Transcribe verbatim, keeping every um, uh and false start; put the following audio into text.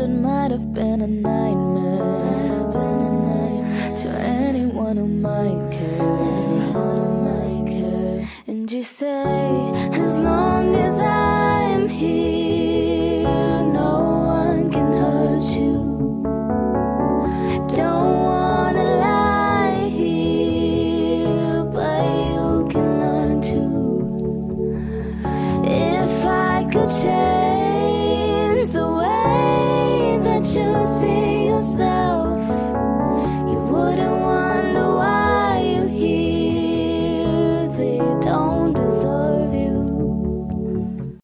it might have been a nightmare to anyone who might care. And you say, as long as I'm here, no one can hurt you. Don't wanna lie here, but you can learn to. If I could change the way that you see yourself,